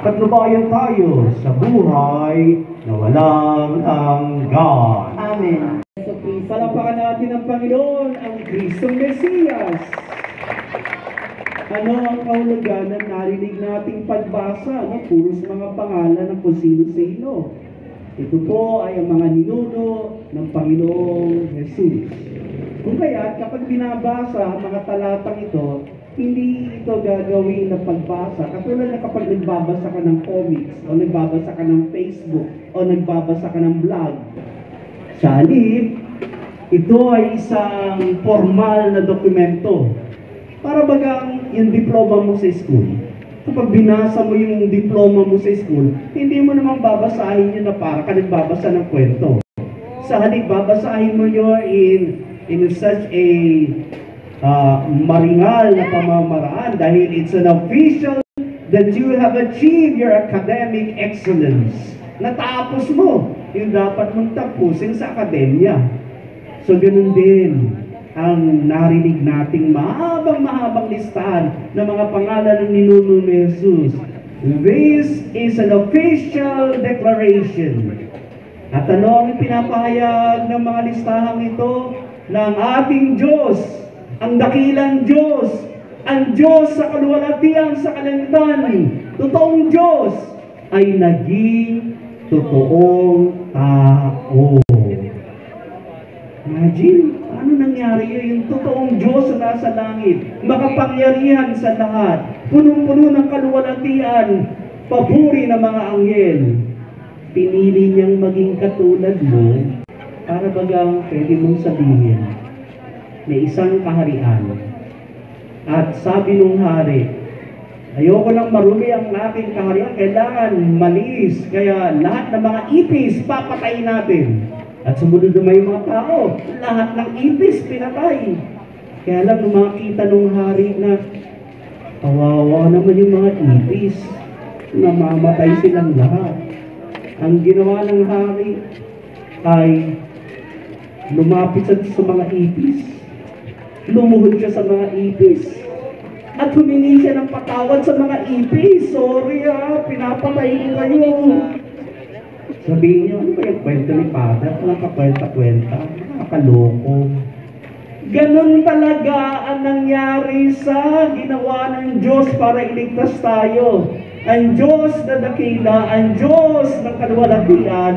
patnubayan tayo sa buhay na walang hanggan. Amen. Palapakan natin ang Panginoon, ang Kristong Mesiyas. Ano ang kahulugan ng narinig nating pagbasa? Puros mga pangalan ng kung sino-sino. Ito po ay ang mga ninuno ng Panginoong Jesus. Kung kaya, kapag binabasa ang mga talatang ito, hindi ito gagawin na pagbasa. Katulad na kapag nagbabasa ka ng comics, o nagbabasa ka ng Facebook, o nagbabasa ka ng blog. Sa halip, ito ay isang formal na dokumento. Para bagang yung diploma mo sa school. Kapag binasa mo yung diploma mo sa school, hindi mo naman babasahin yun na para ka nagbabasa ng kwento. Sa halip, babasahin mo yun in such a maringal na pamamaraan dahil it's an official that you have achieved your academic excellence. Natapos mo yung dapat mong tapusin sa akademya. So, ganun din ang narinig nating mahabang listahan ng mga pangalan ng ninuno ni Jesus. This is an official declaration. At ano ang pinapahayag ng mga listahang ito? Ng ating Diyos, ang dakilang Diyos, ang Diyos sa kaluwalhatian sa kalangitan, totoong Diyos, ay naging totoong tao. Imagine, ano nangyari yun? Yung totoong Diyos na nasa langit, makapangyarihan sa lahat, punong-puno ng kaluwalhatian, papuri ng mga anghel. Pinili niyang maging katulad mo, para bagang pwede mong sabihin, may isang kaharian. At sabi nung hari, ayoko nang marumi ang aking kaharian, kailangan maliis, kaya lahat ng mga ipis, papatayin natin. At sumunod na may mga tao, lahat ng ipis pinatay. Kaya lang nung makita nung hari na, kawawa naman yung mga ipis, namamatay silang lahat. Ang ginawa ng hari ay lumapit sa mga ipis, lumuhod siya sa mga ipis, at humingi siya ng patawad sa mga ipis. Sorry pinapatay ko kayo. Sabihin niyo, ano ba yung kwento ni Father? Walang kakwenta-kwenta, nakakaloko. Ganon talaga ang nangyari sa ginawa ng Diyos para iligtas tayo. Ang Diyos na dakila, ang Diyos ng kaluwalhatian,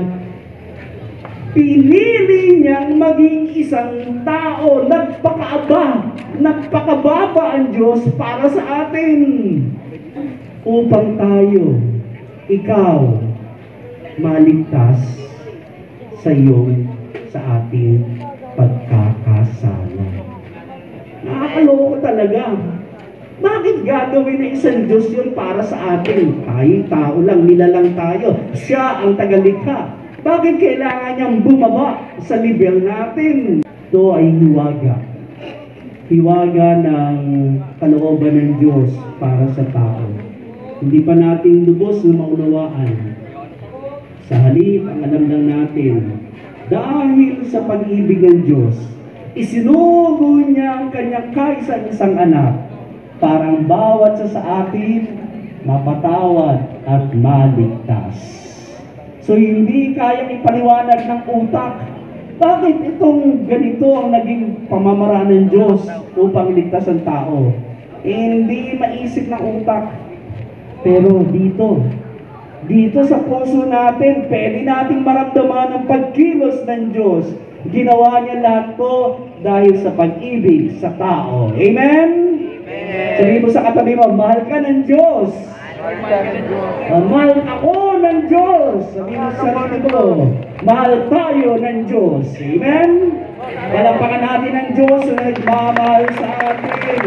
pinili niyang maging isang tao, nagpakababa ang Diyos para sa atin. Upang tayo, ikaw, maligtas sa ating pagkakasala. Nakakaloko talaga. Bakit gagawin ng isang Diyos yun para sa atin? Tayo, tao lang, nilalang tayo. Siya ang tagalikha. Bakit kailangan niyang bumaba sa level natin? Ito ay hiwaga. Hiwaga ng kalooban ng Diyos para sa tao. Hindi pa natin lubos na maunawaan. Sa halip, ang alam lang natin, dahil sa pag-ibig ng Diyos, isinugo niya ang kanyang kaisa-isang anak para ang bawat sa atin mapatawad at maligtas. So hindi kayang ipaliwanag ng utak. Bakit itong ganito ang naging pamamaraan ng Diyos upang ligtas ang tao? Hindi maisip ng utak. Pero dito sa puso natin, pwede nating maramdaman ang pagkilos ng Diyos. Ginawa niya lahat to dahil sa pag-ibig sa tao. Amen? Amen. Sabihin mo sa katabi mo, mahal ka ng Diyos. Mahal ako ng Diyos. Sabihin mo sa sarili mo, mahal tayo ng Diyos. Amen? Palapakan natin ang Diyos na nagmamahal sa atin.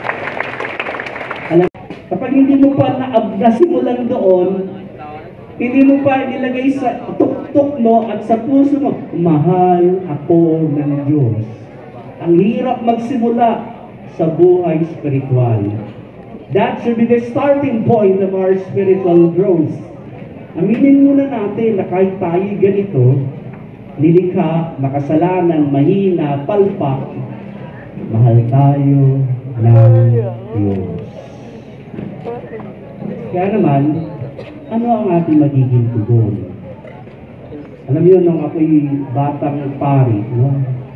Kapag hindi mo pa nasimulan doon, hindi mo pa nilagay sa tuktok mo at sa puso mo, mahal ako ng Diyos. Ang hirap magsimula sa buhay spiritual. That should be the starting point of our spiritual growth. Aminin muna natin na kahit tayo ganito, nilikha, makasalanan, mahina, palpak, mahal tayo ng Diyos. Kaya naman, ano ang ating magiging tugon? Alam niyo, nung ako'y batang pari, no?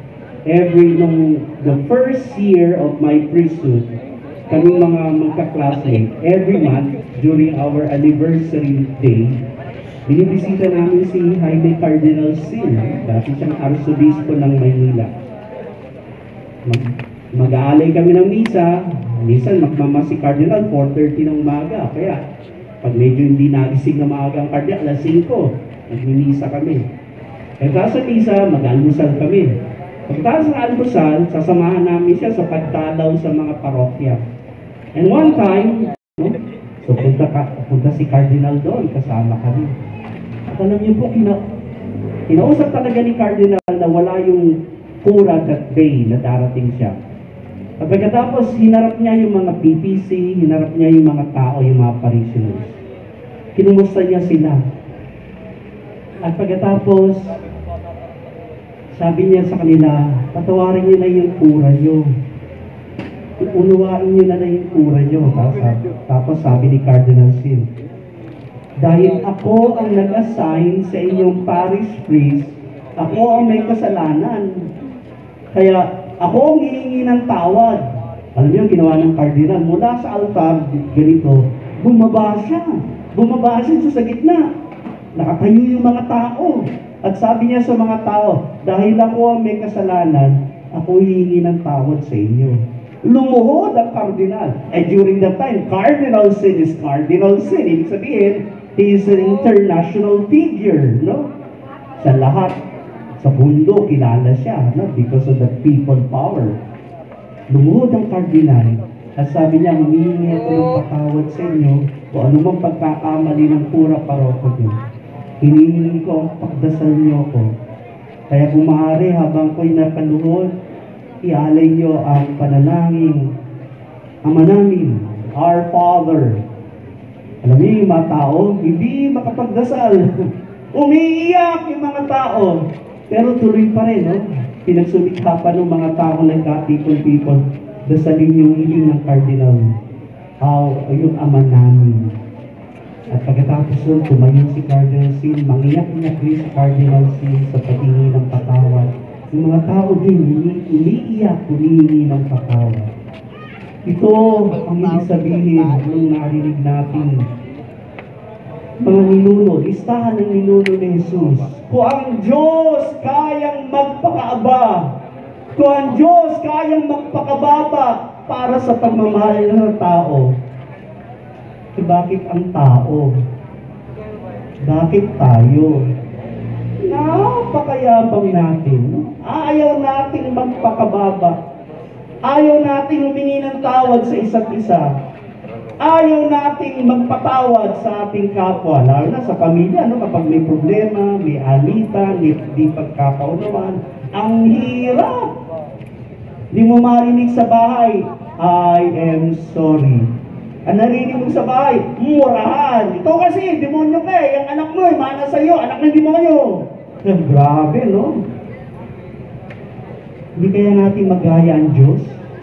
The first year of my priesthood, kaming mga magka-classmate, every month, during our anniversary day, binibisita namin si Jaime Cardinal Sin, dati siyang arsobispo ng Maynila. Mag-aalay kami ng misa, minsan magmama si Cardinal, 4:30 ng umaga, kaya pag medyo hindi nagising na maaga ang Cardinal, alas 5, nagmimisa kami. Pagkatapos sa misa, mag-almusal kami. Pagkatapos ng almusal, sasamahan namin siya sa pagdalaw sa mga parokya. And one time, no, so punta si Cardinal doon, kasama kami. At alam niyo po, kinausap talaga ni Cardinal na wala yung kura that day na darating siya. At pagkatapos, hinarap niya yung mga PPC, hinarap niya yung mga tao, yung mga parishioners. Kinumusta niya sila. At pagkatapos, sabi niya sa kanila, patawarin niyo na yung kura niyo. Unuwain niyo na yung kura niyo. Tapos sabi ni Cardinal Sin, dahil ako ang nag-assign sa inyong parish priest, ako ang may kasalanan. Kaya ako ang hihingi ng tawad. Alam niyo, ginawa ng Cardinal, mula sa altar, ganito, bumaba siya sa gitna. Nakatayo yung mga tao. At sabi niya sa mga tao, dahil ako ang may kasalanan, ako hihingi ng tawad sa inyo. Lumuhod ang Cardinal. During that time, Cardinal Sin is Cardinal Sin. Ibig sabihin, he is an international figure, no? Sa lahat, sa mundo, kilala siya, no? Because of the people power. Lumuhod ang Cardinal. At sabi niya, humihingi ako ng patawad sa inyo o anumang pagkakamali ng pura paroko niyo. Hinihingi ko ang pagdasal niyo ko. Kaya kung maaari, habang ko'y nakaluhod, ialay niyo ang panalangin. Ama namin, our Father. Alam niyo yung mga tao, hindi makapagdasal. Umiiyak yung mga tao. Pero tuloy pa rin, no? Pinagsumikapan ng mga tao nagkatipon-tipon. Dasalin yung hiling ng Cardinal. Yung Ama namin. At pagkatapos nun, tumayo si Cardinal Sin, mangiyak-iyak rin si Cardinal Sin sa paghingi ng patawad. Yung mga tao din, umiiyak, humihingi ng patawad. Ito ang ibig sabihin nung narinig natin. Mga ninuno, listahan ng ninuno ni Jesus. Kung ang Diyos kayang magpakaaba, kung ang Diyos kayang magpakababa para sa pagmamahal ng tao, bakit ang tao? Bakit tayo? Napakayabang natin. Ayaw nating magpakababa. Ayaw nating humingi ng tawad sa isa't isa. Ayaw nating magpatawad sa ating kapwa. Lalo na sa pamilya, no? Kapag may problema, may alitan, may pagkakaunawaan. Ang hirap! Di mo marinig sa bahay, I am sorry. Ang narinig mo sa bahay, murahan. Ito kasi, demonyo ka eh. Ang anak mo, mana sa'yo, anak ng demonyo. Grabe, no? Hindi kaya natin magaya ang Diyos?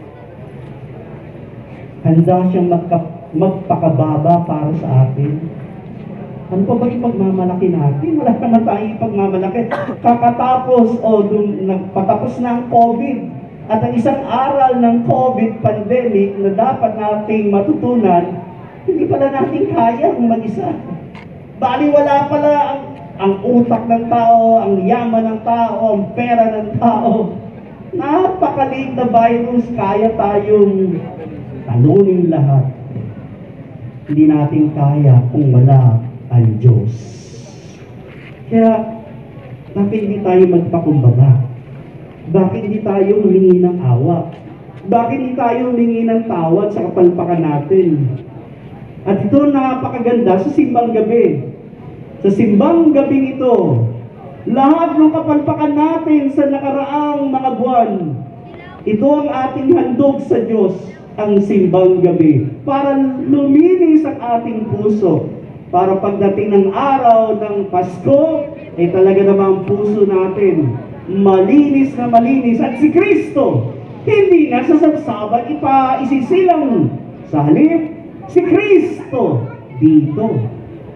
Handa siyang magpakababa para sa atin. Ano pa ba ipagmamalaki natin? Wala naman tayong ipagmamalaki. Kakatapos, patapos na ang COVID. At ang isang aral ng COVID pandemic na dapat nating matutunan, hindi pala natin kaya ang mag-isa. Baliwala pala ang utak ng tao, ang yaman ng tao, ang pera ng tao. Napakaliit na virus, kaya tayong talunin lahat. Hindi natin kaya kung wala ang Diyos. Kaya, bakit hindi tayo magpakumbaga? Bakit hindi tayo humingi ng awa? Bakit hindi tayo humingi ng tawad sa kapalpakan natin? At ito napakaganda sa simbang gabi. Sa simbang gabi ito, lahat ng kapalpakan natin sa nakaraang mga buwan, ito ang ating handog sa Diyos, ang simbang gabi. Para luminis ang ating puso. Para pagdating ng araw ng Pasko, ay talaga namang puso natin malinis na malinis. At si Kristo, hindi na sa sabsaban isisilang. Sa halip, si Kristo dito.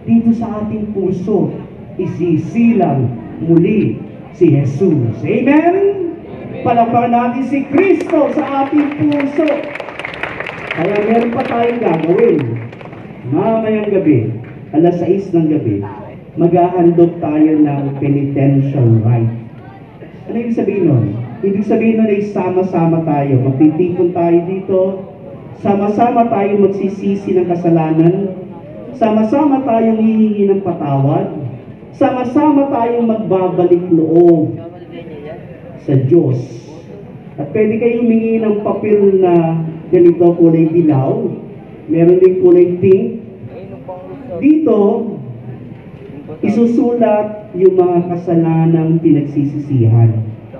dito sa ating puso, isisilang muli si Jesus. Amen? Palakpakan natin si Kristo sa ating puso. Kaya meron pa tayong gagawin. Mamayang gabi, alas 6 ng gabi, maghahandog tayo ng penitential rite. Ano ibig sabihin nun? Ibig sabihin nun ay sama-sama tayo. Magtitipon tayo dito. Sama-sama tayo magsisisi ng kasalanan. Sama-sama tayong hihingi ng patawad. Sama-sama tayong magbabalik loob sa Diyos. At pwede kayong humingi ng papel na ganito, kulay dilaw. Meron din kulay pink. Dito, isusulat yung mga kasalanang pinagsisisihan.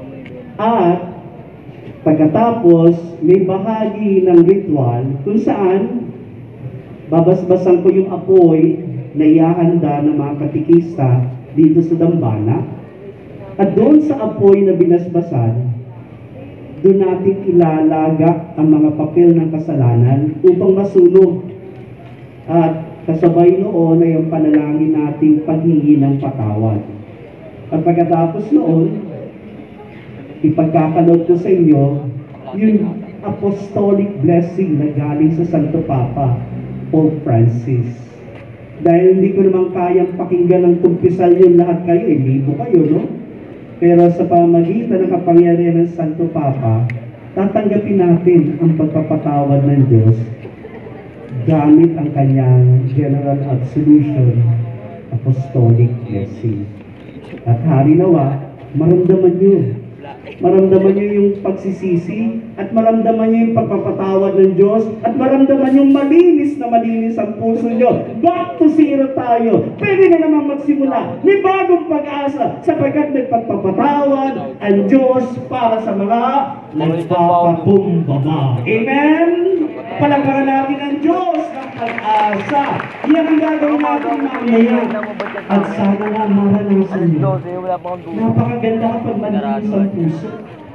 At pagkatapos, may bahagi ng ritual kung saan babasbasan ko yung apoy na iahanda ng mga katikista dito sa dambana. At doon sa apoy na binasbasan, doon natin ilalagak ang mga papel ng kasalanan upang masunog. At kasabay noon ay ang panalangin nating paghingi ng patawad. At pagkatapos noon, ipagkakaloob ko sa inyo yung apostolic blessing na galing sa Santo Papa, Pope Francis. Dahil hindi ko naman kayang pakinggan ng kumpisal yun lahat kayo, libo kayo, no? Pero sa pamagitan ng kapangyarihan ng Santo Papa, tatanggapin natin ang pagpapatawad ng Diyos gamit ang kanyang General Absolution, Apostolic Blessing. At hari nawa, maramdaman nyo yung pagsisisi, at maramdaman nyo yung pagpapatawad ng Diyos, at maramdaman yung malinis ang puso nyo. Back to zero tayo. Pwede na naman magsimula. May bagong pag-asa, sapagkat may pagpapatawad ang Diyos para sa mga nagpapakumbaba. Amen? Palagpakan natin ang Diyos ng pag-asa. Yan ang gagawin natin mamaya. At sana nga maranasan nyo. Napakaganda kapag malinis ang puso.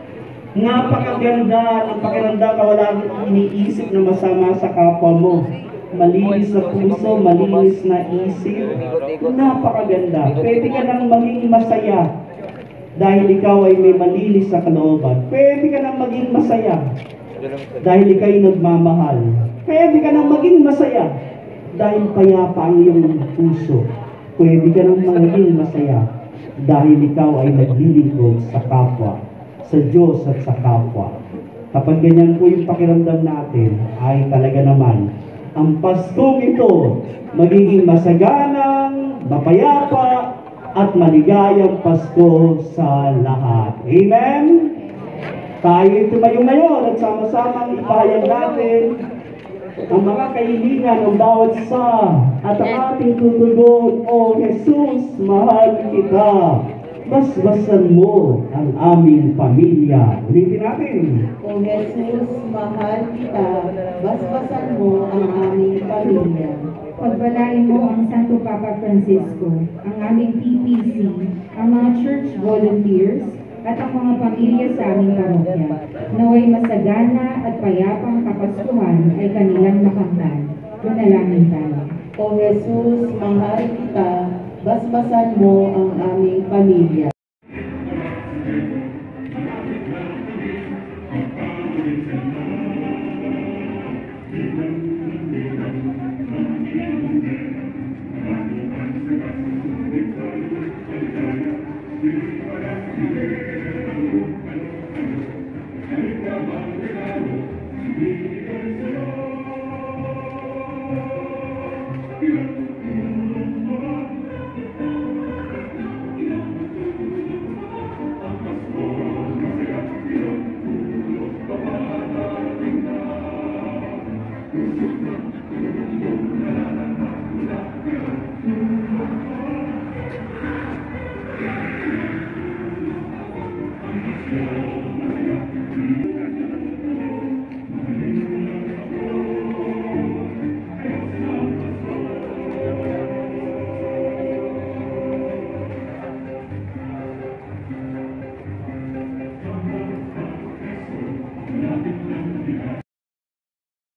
Napakaganda ang pakiramdam ka, wala kang iniisip na masama sa kapwa mo. Malinis na puso, malinis na isip. Napakaganda. Pwede ka nang maging masaya dahil ikaw ay may malinis sa kalooban. Pwede ka nang maging masaya dahil ikaw ay nagmamahal. Pwede ka nang maging masaya dahil payapa ang iyong puso. Pwede ka nang maging masaya dahil ikaw ay naglilingkod sa kapwa, sa Diyos at sa kapwa. Kapag ganyan po yung pakiramdam natin, ay talaga naman, ang Paskong ito, magiging masaganang, mapayapa, at maligayang Pasko sa lahat. Amen? Tayo tumayo ngayon at sama-samang ipahayag natin ang mga kahilingan ng bawat isa at ang ating tutugon, O Jesus, mahal kita. Basbasan mo ang aming pamilya. Ulitin natin. O Jesus, mahal kita, basbasan mo ang aming pamilya. Pagpalain mo ang Santo Papa Francisco, ang aming PPC, ang mga church volunteers, at ang mga pamilya sa aming parokya. Naway masagana at payapang kapaskuhan ay kanilang makamtan. Manalangin tayo. O Jesus, mahal kita, basbasan mo ang aming pamilya.